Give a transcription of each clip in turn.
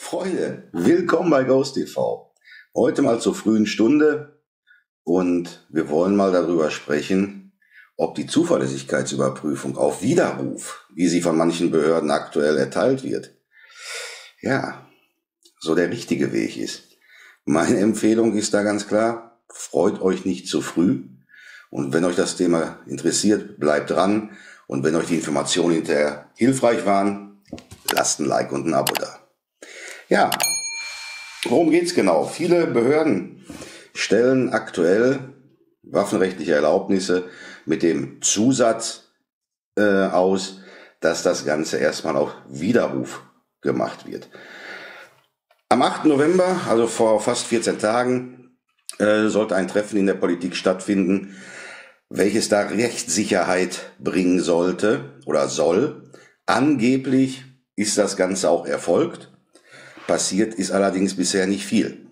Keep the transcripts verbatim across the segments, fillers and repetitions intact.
Freunde, willkommen bei Ghost T V. Heute mal zur frühen Stunde und wir wollen mal darüber sprechen, ob die Zuverlässigkeitsüberprüfung auf Widerruf, wie sie von manchen Behörden aktuell erteilt wird, ja, so der richtige Weg ist. Meine Empfehlung ist da ganz klar, freut euch nicht zu früh und wenn euch das Thema interessiert, bleibt dran und wenn euch die Informationen hinterher hilfreich waren, lasst ein Like und ein Abo da. Ja, worum geht's genau? Viele Behörden stellen aktuell waffenrechtliche Erlaubnisse mit dem Zusatz äh, aus, dass das Ganze erstmal auf Widerruf gemacht wird. Am achten November, also vor fast vierzehn Tagen, äh, sollte ein Treffen in der Politik stattfinden, welches da Rechtssicherheit bringen sollte oder soll. Angeblich ist das Ganze auch erfolgt. Passiert ist allerdings bisher nicht viel.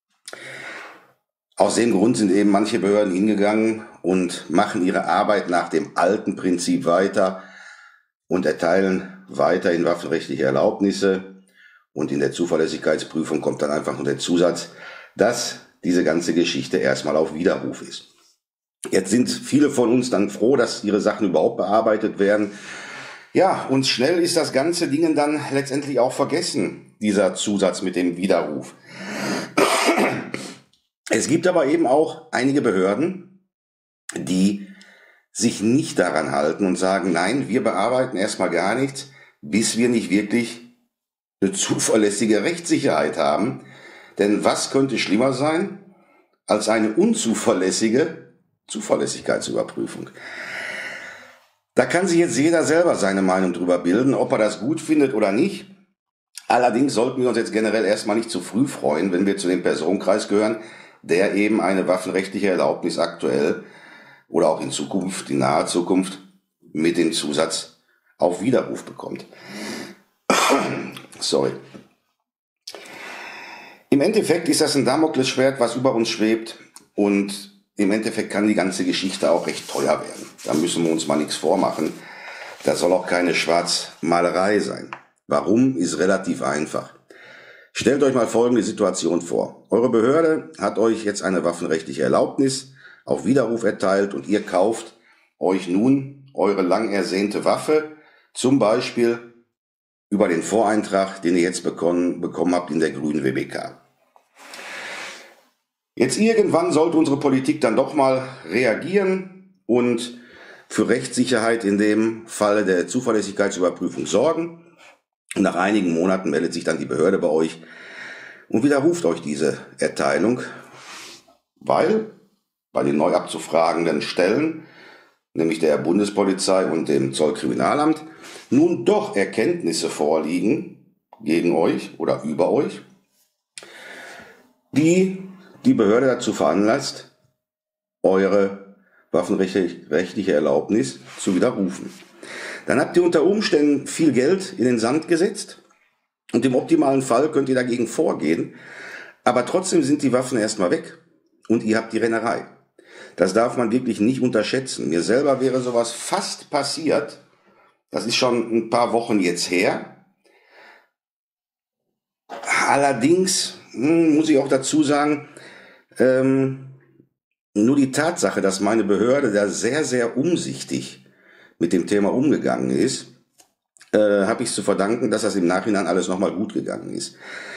Aus dem Grund sind eben manche Behörden hingegangen und machen ihre Arbeit nach dem alten Prinzip weiter und erteilen weiterhin waffenrechtliche Erlaubnisse. Und in der Zuverlässigkeitsprüfung kommt dann einfach nur der Zusatz, dass diese ganze Geschichte erstmal auf Widerruf ist. Jetzt sind viele von uns dann froh, dass ihre Sachen überhaupt bearbeitet werden. Ja, und schnell ist das ganze Ding dann letztendlich auch vergessen, dieser Zusatz mit dem Widerruf. Es gibt aber eben auch einige Behörden, die sich nicht daran halten und sagen, nein, wir bearbeiten erstmal gar nichts, bis wir nicht wirklich eine zuverlässige Rechtssicherheit haben. Denn was könnte schlimmer sein als eine unzuverlässige Zuverlässigkeitsüberprüfung? Da kann sich jetzt jeder selber seine Meinung drüber bilden, ob er das gut findet oder nicht. Allerdings sollten wir uns jetzt generell erstmal nicht zu früh freuen, wenn wir zu dem Personenkreis gehören, der eben eine waffenrechtliche Erlaubnis aktuell oder auch in Zukunft, in naher Zukunft, mit dem Zusatz auf Widerruf bekommt. Sorry. Im Endeffekt ist das ein Damoklesschwert, was über uns schwebt und im Endeffekt kann die ganze Geschichte auch recht teuer werden. Da müssen wir uns mal nichts vormachen. Das soll auch keine Schwarzmalerei sein. Warum, ist relativ einfach. Stellt euch mal folgende Situation vor. Eure Behörde hat euch jetzt eine waffenrechtliche Erlaubnis auf Widerruf erteilt und ihr kauft euch nun eure lang ersehnte Waffe, zum Beispiel über den Voreintrag, den ihr jetzt bekommen, bekommen habt in der grünen W B K. Jetzt irgendwann sollte unsere Politik dann doch mal reagieren und für Rechtssicherheit in dem Falle der Zuverlässigkeitsüberprüfung sorgen. Und nach einigen Monaten meldet sich dann die Behörde bei euch und widerruft euch diese Erteilung, weil bei den neu abzufragenden Stellen, nämlich der Bundespolizei und dem Zollkriminalamt, nun doch Erkenntnisse vorliegen gegen euch oder über euch, die die Behörde dazu veranlasst, eure waffenrechtliche Erlaubnis zu widerrufen. Dann habt ihr unter Umständen viel Geld in den Sand gesetzt und im optimalen Fall könnt ihr dagegen vorgehen, aber trotzdem sind die Waffen erstmal weg und ihr habt die Rennerei. Das darf man wirklich nicht unterschätzen. Mir selber wäre sowas fast passiert, das ist schon ein paar Wochen jetzt her. Allerdings hm, muss ich auch dazu sagen, ähm, nur die Tatsache, dass meine Behörde da sehr, sehr umsichtig mit dem Thema umgegangen ist, äh, habe ich zu verdanken, dass das im Nachhinein alles nochmal gut gegangen ist.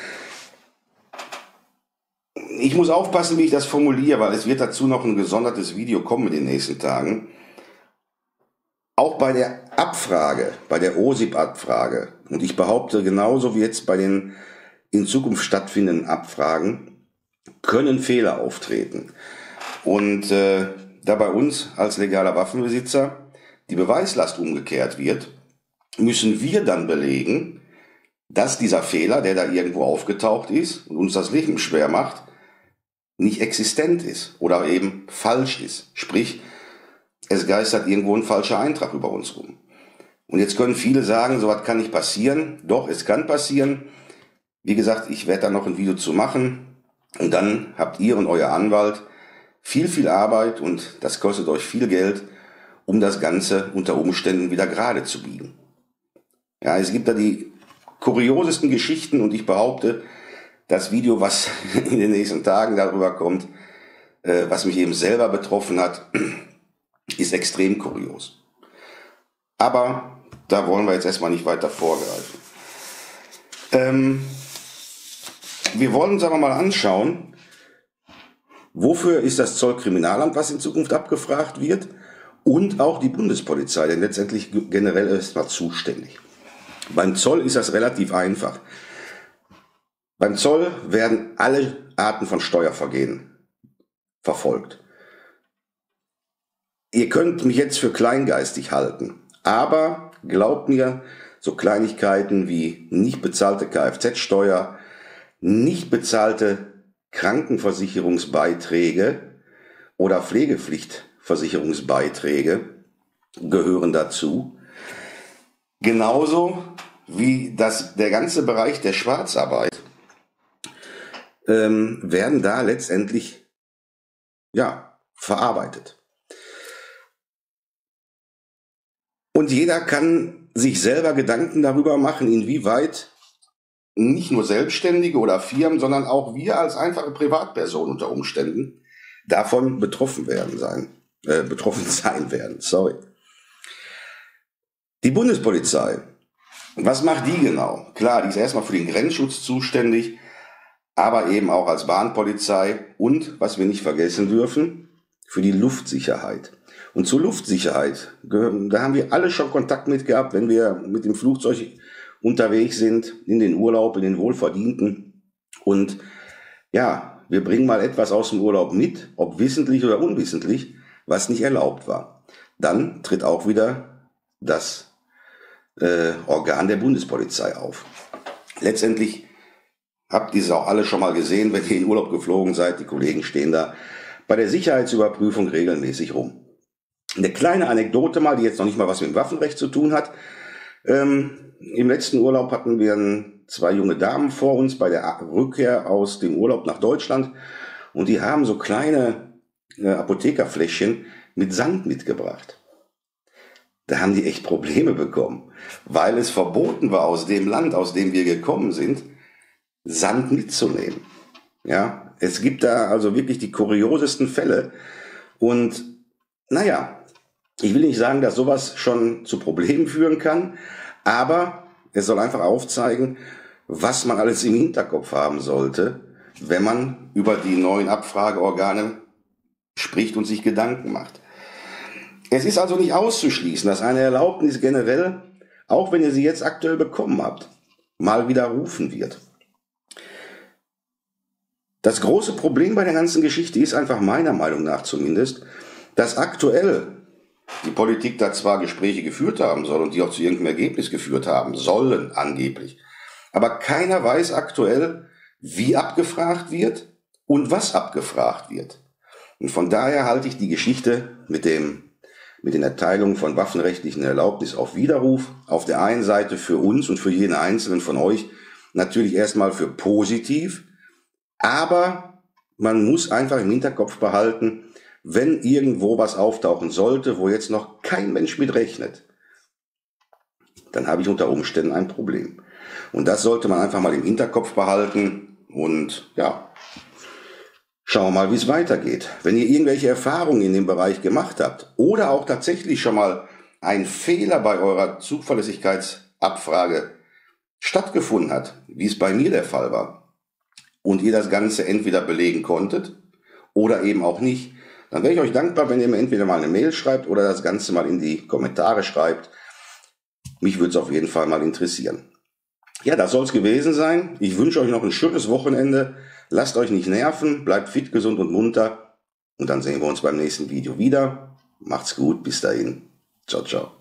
Ich muss aufpassen, wie ich das formuliere, weil es wird dazu noch ein gesondertes Video kommen in den nächsten Tagen. Auch bei der Abfrage, bei der O S I P-Abfrage, und ich behaupte genauso wie jetzt bei den in Zukunft stattfindenden Abfragen, können Fehler auftreten. Und äh, da bei uns als legaler Waffenbesitzer die Beweislast umgekehrt wird, müssen wir dann belegen, dass dieser Fehler, der da irgendwo aufgetaucht ist und uns das Leben schwer macht, nicht existent ist oder eben falsch ist. Sprich, es geistert irgendwo ein falscher Eintrag über uns rum. Und jetzt können viele sagen, sowas kann nicht passieren. Doch, es kann passieren. Wie gesagt, ich werde da noch ein Video zu machen. Und dann habt ihr und euer Anwalt viel, viel Arbeit und das kostet euch viel Geld, um das Ganze unter Umständen wieder gerade zu biegen. Ja, es gibt da die kuriosesten Geschichten und ich behaupte, das Video, was in den nächsten Tagen darüber kommt, äh, was mich eben selber betroffen hat, ist extrem kurios. Aber da wollen wir jetzt erstmal nicht weiter vorgreifen. Ähm, wir wollen uns aber mal anschauen, wofür ist das Zollkriminalamt, was in Zukunft abgefragt wird, und auch die Bundespolizei, denn letztendlich generell erstmal zuständig. Beim Zoll ist das relativ einfach. Beim Zoll werden alle Arten von Steuervergehen verfolgt. Ihr könnt mich jetzt für kleingeistig halten, aber glaubt mir, so Kleinigkeiten wie nicht bezahlte Kfz-Steuer, nicht bezahlte Krankenversicherungsbeiträge oder Pflegepflichtversicherungsbeiträge gehören dazu. Genauso wie das, der ganze Bereich der Schwarzarbeit ähm, werden da letztendlich ja, verarbeitet. Und jeder kann sich selber Gedanken darüber machen, inwieweit nicht nur Selbstständige oder Firmen, sondern auch wir als einfache Privatpersonen unter Umständen davon betroffen werden sein, äh, betroffen sein werden. Sorry. Die Bundespolizei, was macht die genau? Klar, die ist erstmal für den Grenzschutz zuständig, aber eben auch als Bahnpolizei und, was wir nicht vergessen dürfen, für die Luftsicherheit. Und zur Luftsicherheit, da haben wir alle schon Kontakt mit gehabt, wenn wir mit dem Flugzeug unterwegs sind, in den Urlaub, in den Wohlverdienten. Und ja, wir bringen mal etwas aus dem Urlaub mit, ob wissentlich oder unwissentlich, was nicht erlaubt war. Dann tritt auch wieder das äh, Organ der Bundespolizei auf. Letztendlich habt ihr es auch alle schon mal gesehen, wenn ihr in Urlaub geflogen seid, die Kollegen stehen da bei der Sicherheitsüberprüfung regelmäßig rum. Eine kleine Anekdote mal, die jetzt noch nicht mal was mit dem Waffenrecht zu tun hat. Ähm, im letzten Urlaub hatten wir zwei junge Damen vor uns bei der Rückkehr aus dem Urlaub nach Deutschland und die haben so kleine äh, Apothekerfläschchen mit Sand mitgebracht. Da haben die echt Probleme bekommen, weil es verboten war, aus dem Land, aus dem wir gekommen sind, Sand mitzunehmen. Ja, es gibt da also wirklich die kuriosesten Fälle und naja, ich will nicht sagen, dass sowas schon zu Problemen führen kann, aber es soll einfach aufzeigen, was man alles im Hinterkopf haben sollte, wenn man über die neuen Abfrageorgane spricht und sich Gedanken macht. Es ist also nicht auszuschließen, dass eine Erlaubnis generell, auch wenn ihr sie jetzt aktuell bekommen habt, mal widerrufen wird. Das große Problem bei der ganzen Geschichte ist einfach meiner Meinung nach zumindest, dass aktuell die Politik da zwar Gespräche geführt haben soll und die auch zu irgendeinem Ergebnis geführt haben sollen, angeblich. Aber keiner weiß aktuell, wie abgefragt wird und was abgefragt wird. Und von daher halte ich die Geschichte mit dem, mit den Erteilungen von waffenrechtlichen Erlaubnis auf Widerruf auf der einen Seite für uns und für jeden Einzelnen von euch natürlich erstmal für positiv, aber man muss einfach im Hinterkopf behalten, wenn irgendwo was auftauchen sollte, wo jetzt noch kein Mensch mit rechnet, dann habe ich unter Umständen ein Problem. Und das sollte man einfach mal im Hinterkopf behalten und ja, schauen wir mal, wie es weitergeht. Wenn ihr irgendwelche Erfahrungen in dem Bereich gemacht habt oder auch tatsächlich schon mal ein Fehler bei eurer Zuverlässigkeitsabfrage stattgefunden hat, wie es bei mir der Fall war, und ihr das Ganze entweder belegen konntet oder eben auch nicht, dann wäre ich euch dankbar, wenn ihr mir entweder mal eine Mail schreibt oder das Ganze mal in die Kommentare schreibt. Mich würde es auf jeden Fall mal interessieren. Ja, das soll es gewesen sein. Ich wünsche euch noch ein schönes Wochenende. Lasst euch nicht nerven, bleibt fit, gesund und munter. Und dann sehen wir uns beim nächsten Video wieder. Macht's gut, bis dahin. Ciao, ciao.